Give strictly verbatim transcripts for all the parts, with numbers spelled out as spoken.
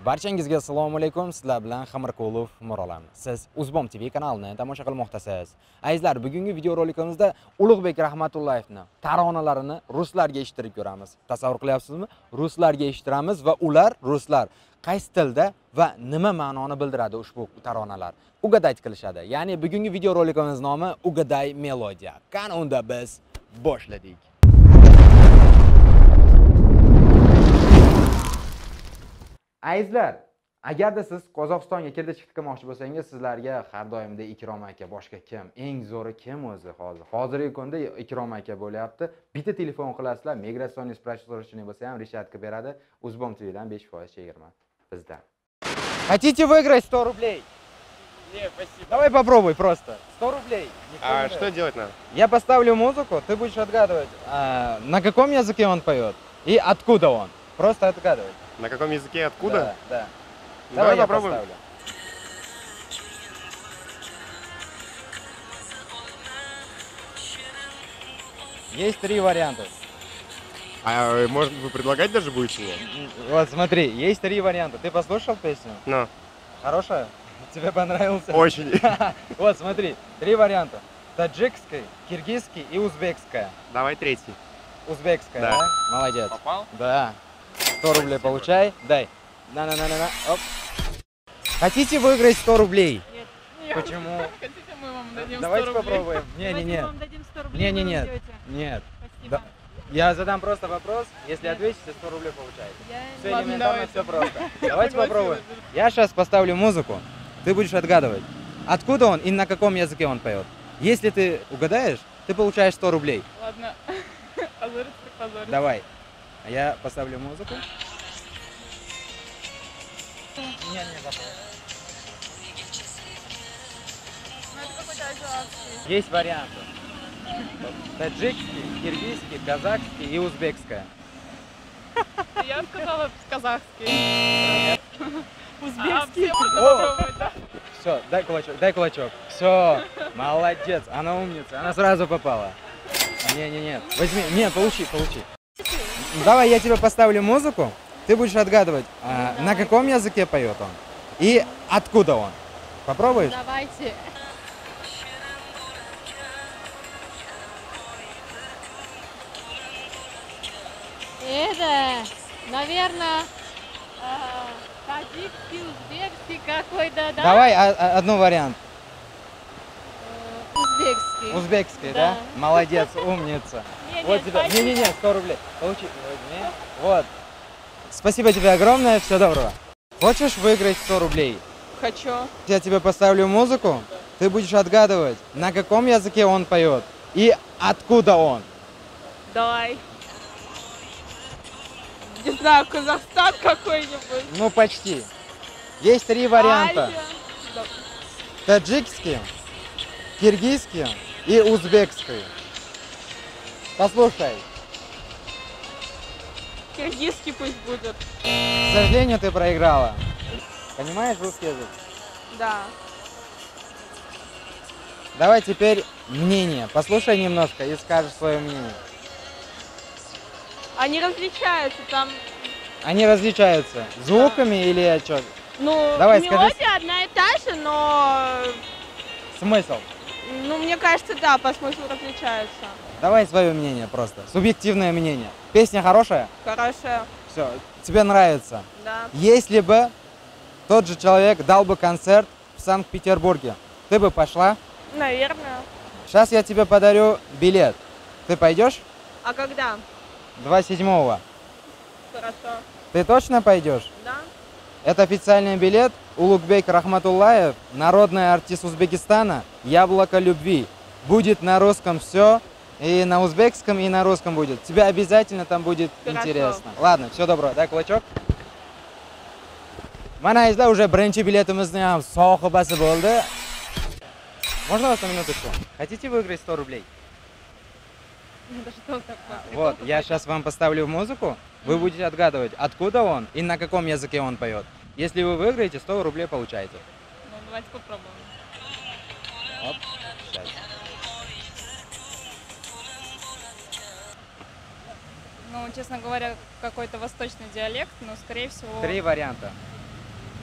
Barchangizga assalomu alaykum. Sizlar bilan Xamirqulov Mirolam. Siz Uzbom T V kanalini tomosha qilmoqdasiz. Azizlar, bugungi video rolikimizda Ulug'bek Rahmatullayevning taronalarini ruslarga eshittirib ko'ramiz. Tasavvur qilyapsizmi? Ruslarga eshittiramiz va ular ruslar qaysi tilda va nima ma'noni bildiradi ushbu taronalar? Ugaday qilishadi. Ya'ni bugungi video rolikimiz nomi Ugaday melodiya. Qani unda biz boshladik. Azizlar, agarda siz Qozog'istonga kirdi chiqdi qilmoqchi bo'lsangiz, sizlarga har doimda Ikrom aka, boshqa kim? Eng zo'ri kim o'zi hozir? Hozirgi kunda Ikrom aka bo'lyapti. Bitta telefon qilasizlar, migratsioniy справочный bo'lsa ham rishatka beradi. Uzbom T V dan besh foiz chegirma bizda. Хотите выиграть сто рублей? Нет, спасибо. Давай попробуй просто. сто рублей. А что делать надо? Я поставлю музыку, ты будешь отгадывать, а, на каком языке он поет и откуда он. Просто отгадывай. На каком языке, откуда? Да, да. Давай Давай я попробуем. поставлю. Есть три варианта. А может вы предлагать даже будете его? Вот смотри, есть три варианта. Ты послушал песню? Ну, Хорошая? Тебе понравился? очень. Вот смотри, три варианта. Таджикский, киргизский и узбекская. Давай третий. Узбекская, Да. да? Молодец. Попал? Да. сто рублей получай. Дай. На-на-на-на-на. Оп. Хотите выиграть сто рублей? Нет. Нет. Почему? Хотите, мы вам дадим Давайте сто рублей? попробуем. Давайте мы Не-не-не. вам дадим сто рублей, Не-не-не. вы уйдете. Нет. Спасибо. Да. Я задам просто вопрос. Если Нет. ответите, сто рублей получаете. Я... Все Ладно, элементарно, давайте. все просто. Я Давайте согласилась. попробуем. Я сейчас поставлю музыку. Ты будешь отгадывать, откуда он и на каком языке он поет. Если ты угадаешь, ты получаешь сто рублей. Ладно. Позориться так позориться. Давай. А я поставлю музыку. Не, не попал. Ну это какой-то азиатский. Есть варианты. Таджикский, киргизский, казахский и узбекская. Я сказала казахский. Узбекский. А, все можно О! попробовать, да? Все, дай кулачок, дай кулачок. Все, молодец, она умница, она сразу попала. Не-не-не, возьми, не, получи, получи. Давай я тебе поставлю музыку, ты будешь отгадывать, а, на каком языке поет он и откуда он. Попробуешь? Давайте. Это, наверное, таджикский, узбекский какой-то, да? Давай а, а, одну вариант. Э, Узбекский. Узбекский, да? Да. Молодец, умница. Не, Вот нет, тебе, спасибо. не-не-не, сто рублей. Получи, возьми. Вот. Спасибо тебе огромное, всего доброго. Хочешь выиграть сто рублей? Хочу. Я тебе поставлю музыку, ты будешь отгадывать, на каком языке он поет и откуда он. Давай. Не знаю, Казахстан какой-нибудь. Ну, почти. Есть три варианта. Азия. Да. Таджикский, киргизский и узбекский. Послушай, Киргизский пусть будет. к сожалению, ты проиграла. Понимаешь русский язык? Да. Давай теперь мнение. Послушай немножко и скажешь свое мнение. Они различаются там. Они различаются звуками или что? Ну, Давай, мелодия скажи. одна и та же, но, Смысл? ну, мне кажется, да, по смыслу различаются. Давай свое мнение просто. Субъективное мнение. Песня хорошая? Хорошая, Все, тебе нравится. да. Если бы тот же человек дал бы концерт в Санкт-Петербурге, ты бы пошла? Наверное. Сейчас я тебе подарю билет. Ты пойдешь? А когда? двадцать седьмого. Хорошо. Ты точно пойдешь? Да? Это официальный билет. Улугбек Рахматуллаев, народный артист Узбекистана, «Яблоко любви». Будет на русском все, и на узбекском, и на русском будет. Тебе обязательно там будет Хорошо. интересно. Ладно, все добро. Дай кулачок. Mana izla уже birinchi biletimizni ham sohibasi bo'ldi. Можно вас на минуточку? Хотите выиграть сто рублей? Это что такое? Вот, я сейчас вам поставлю музыку, вы будете отгадывать, откуда он и на каком языке он поет. Если вы выиграете, сто рублей получаете. Ну, давайте попробуем. Оп, сейчас. Ну, честно говоря, какой-то восточный диалект, но, скорее всего... Три варианта.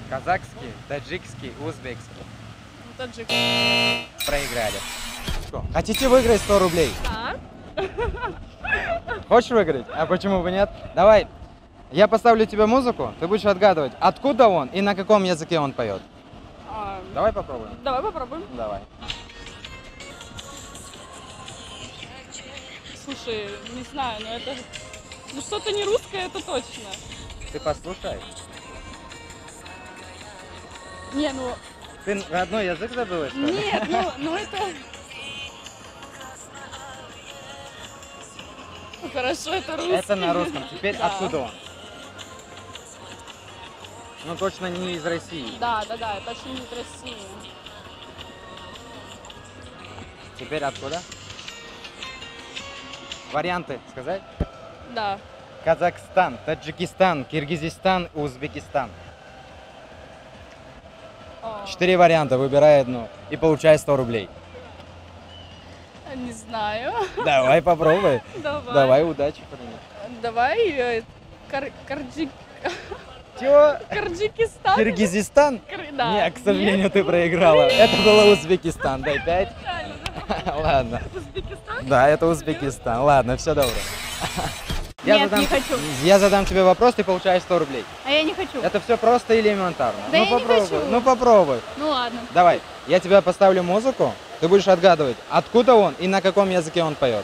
Казахский, таджикский, узбекский. Ну, таджик. Проиграли. Хотите выиграть сто рублей? Да. Хочешь выиграть? А почему бы нет? Давай, я поставлю тебе музыку, ты будешь отгадывать, откуда он и на каком языке он поет. А, Давай попробуем. давай попробуем. Давай. Слушай, не знаю, но это... Ну, что-то не русское, это точно. Ты послушай. Не, ну... Ты родной язык забыла, что ли? Нет, ну, ну это... Ну, хорошо, это русский. Это на русском. Теперь Да. откуда он? Ну точно не из России. Да, да, да, это очень не из России. Теперь откуда? Варианты сказать? Да. Казахстан, Таджикистан, Киргизстан, Узбекистан. О, Четыре варианта, выбирай одну и получай сто рублей. не знаю. Давай попробуй. Давай. Давай, удачи. Давай. э, Кар... Карджик... Чего? Карджикистан. Киргизстан? Кыр- Да. Нет, к сожалению, ты проиграла. Это было Узбекистан. Дай пять. Реально, да? Ладно. Узбекистан? Да, это Узбекистан. Ладно, все добро. Нет, не хочу. Я задам тебе вопрос, ты получаешь сто рублей. А я не хочу. Это все просто и элементарно. Да ну я не попробуй, хочу. ну попробуй. Ну ладно. Давай, я тебе поставлю музыку, ты будешь отгадывать, откуда он и на каком языке он поет.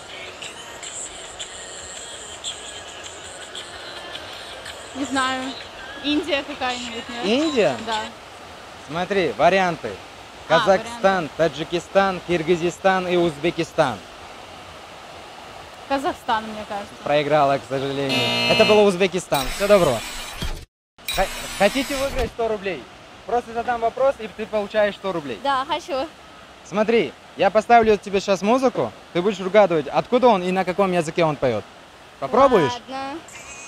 Не знаю. Индия какая-нибудь, нет? Индия? Да. Смотри, варианты. А, Казахстан, Таджикистан, Киргизстан и Узбекистан. Казахстан, мне кажется. Проиграла, к сожалению. Это было Узбекистан. Все добро. Х- Хотите выиграть сто рублей? Просто задам вопрос, и ты получаешь сто рублей. Да, хочу. Смотри, я поставлю тебе сейчас музыку, ты будешь угадывать, откуда он и на каком языке он поет. Попробуешь? Ладно.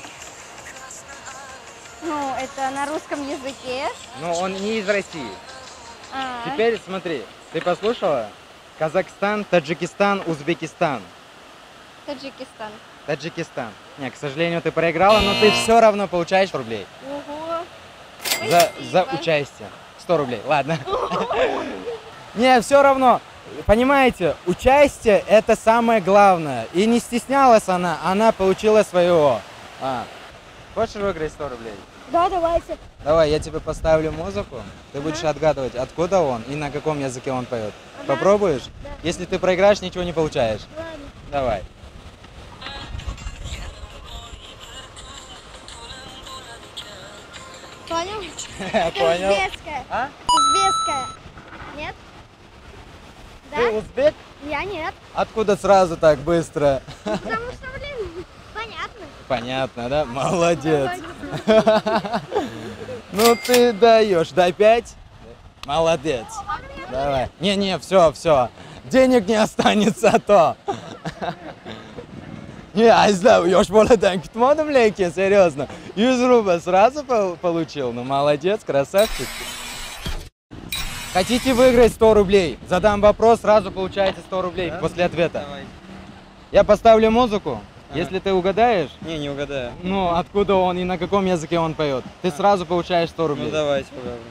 Ну, это на русском языке. Но он не из России. А, Теперь смотри, ты послушала? Казахстан, Таджикистан, Узбекистан. Таджикистан. Таджикистан. Не, к сожалению, ты проиграла, но ты все равно получаешь рублей. Ого. За, за Спасибо. участие. сто рублей, ладно. Не, все равно, понимаете, участие это самое главное. И не стеснялась она, она получила своего. А. Хочешь выиграть сто рублей? Да, давайте. Давай, я тебе поставлю музыку, ты будешь отгадывать, откуда он и на каком языке он поет. Попробуешь? Да. Если ты проиграешь, ничего не получаешь. Ладно. Давай. Понял? Понял. Узбекская. А? Узбекская. Нет? Ты Да? узбек? Я нет. Откуда сразу так быстро? Потому что, блин, понятно. Понятно, да? Молодец. Ну ты даешь. Дай пять. Молодец. Давай. Не-не, все, все. Денег не останется, а то. Не, Айзда, yosh boladan kutmadim lekin, серьезно. yuz рублей сразу пол- получил. Ну, молодец, красавчик. Хотите выиграть сто рублей? Задам вопрос, сразу получаете сто рублей после ответа. Давай. Я поставлю музыку. Ага. Если ты угадаешь, Не, не угадаю. ну, откуда он и на каком языке он поет, ты сразу получаешь сто Ну рублей. давайте попробуем.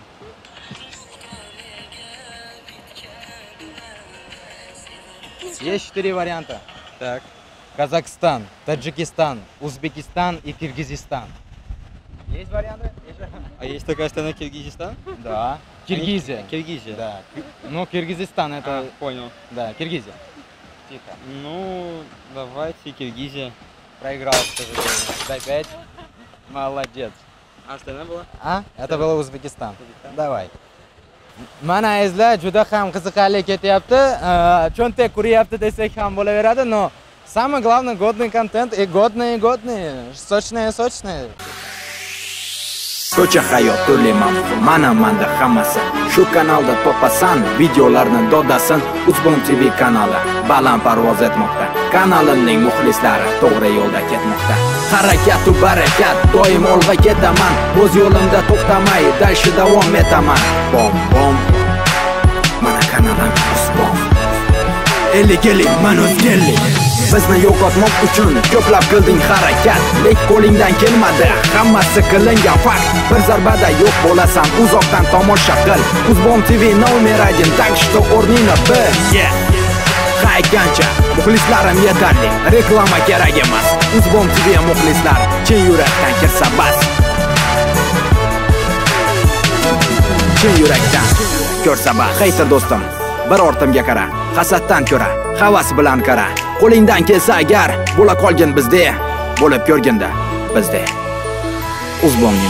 Есть четыре варианта. Так. Казахстан, Таджикистан, Узбекистан и Киргизстан. Есть варианты? А есть такая страна Киргизстан? Да. Киргизия. Они- Киргизия. Да. Ки- Ну, Киргизстан это... А, понял. Да, Киргизия. Тихо. Ну, давайте Киргизия. Проиграл, к сожалению. Дай пять. Молодец. А страна была? А? Это был Узбекистан. Узбекистан. Давай. Mana izlar juda ham qiziqarli ketyapti. Cho'ntak kuryapti desak ham bo'laveradi, но самое главное годный контент и годные, годные, сочные, сочные. Ko'cha hayot turli mavzu, mana manda hammasi. Shu kanalda topasan, videolarni dodasin. Uzbom T V kanali baland parvoz etmoqda. Kanalimning muxlislari to'g'ri yo'lda ketmoqda. Harakat va barakat, doim olg'a ketaman. O'z yo'limda to'xtamay, dalshi davom etaman. Bom bom. Mana kanalim Uzbom. ellik ellik man o'zgarlik. Bizni yo'qotmoq uchun ko'plab qilding harakat, lek qo'lingdan kelmadi. Hammasi qilingan fakt. Bir zarbada yo'q bo'lasan, uzoqdan tomosha qil. Uzbom T V nomer один, так что o'rningni bil. Yeah. Qaygancha muxlislarim yetarli, reklama kerak emas. Uzbom T V muxlislar chin yurakdan kirsa bas. Chin yurakdan ko'rsa bas. Xaytir do'stim, bir ortimga qara, hasaddan ko'ra, havas bilan qara. Qo'lingdan kelsa agar bo'la qolgin bizda, bo'lib ko'rginda bizda. Uzbom